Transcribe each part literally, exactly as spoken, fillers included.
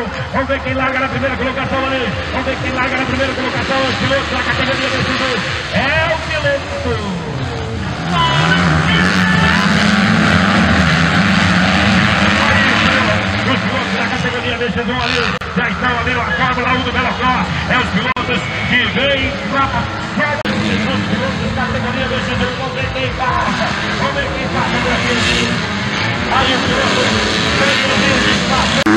Vamos ver quem larga na primeira colocação ali. Vamos ver quem larga na primeira colocação. Os pilotos da categoria vencedor. É o piloto. Os pilotos da categoria vencedor ali já estão ali na Fórmula um do Velocross. É os pilotos que vêm para os pilotos da categoria vencedor. Vamos ver quem passa. Vamos ver quem passa por aqui. Aí o piloto vem no meio de espaço.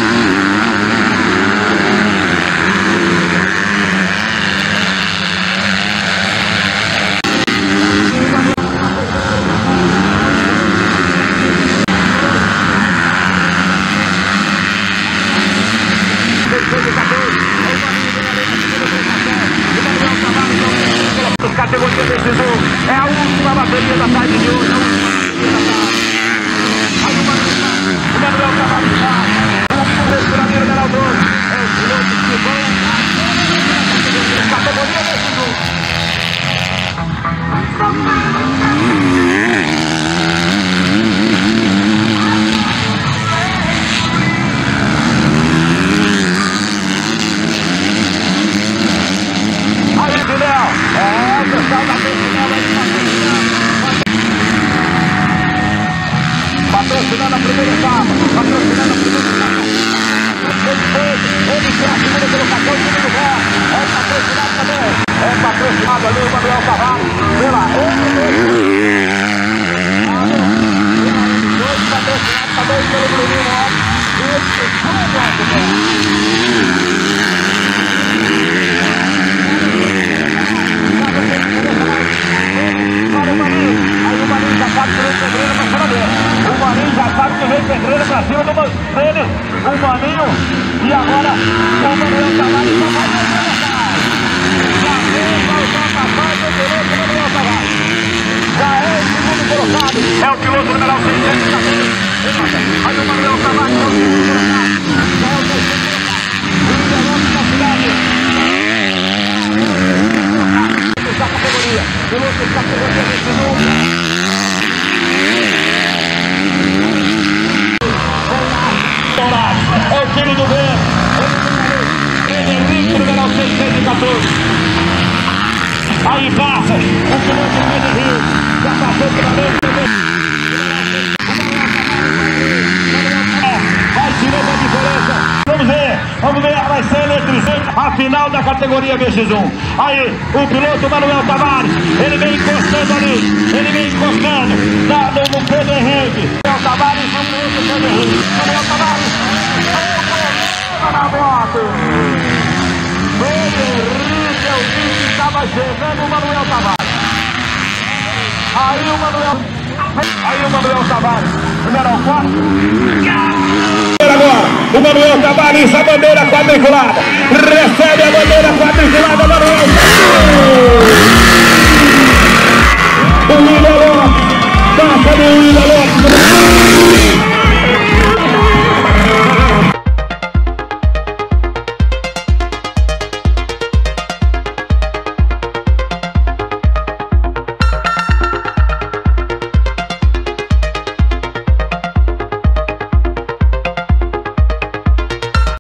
Categoria decisão, é a última bateria da tarde de hoje, a última bateria da tarde. Aí o Manuel Tavares está, o respiradeiro da Almeida, é os pilotos que vão, categoria decisão. Patrocinando a primeira etapa, patrocinando a primeira etapa. Ele quer a segunda colocação, o segundo lugar. É patrocinado também. É patrocinado ali o Manuel Tavares pela patrocinado também pelo Bruninho Lopes. Esse aí o Maninho já sabe que vem pedreira pra cima dele. O Maninho já sabe que vem pedreira pra cima do dele. O Maninho. E agora o Manuel Tavares só vai ultrapassar. Já fez a ultrapassagem do piloto do Manuel Tavares. Já é o segundo colocado. É o piloto número seiscentos e quatorze. Aí o Manuel Tavares é o segundo colocado. Já é o terceiro colocado. O Willian Lopes da cidade. Da categoria, pilotos da categoria vencedor. É o time do vento. Henrique, número seiscentos e quatorze. Aí passa o piloto do Henrique. Já passou pela vez também. Vai tirando a diferença. Vamos ver, vamos ver, vai ser eletrizante a final da categoria V X um. Aí, o piloto Manuel Tavares, ele vem encostando ali, ele vem encostando na, no, no Pedro Henrique. Manuel Tavares, no piloto Pedro Henrique. Manuel Tavares, na moto. Pedro Henrique é o time que estava chegando, o Manuel Tavares. Aí o Manuel, aí o Manuel Tavares, número quatro. Agora, o Manuel Tavares, a bandeira quadriculada, recebe a bandeira quadriculada, Manuel Tavares. O Willian Lopes, passa do Willian Lopes.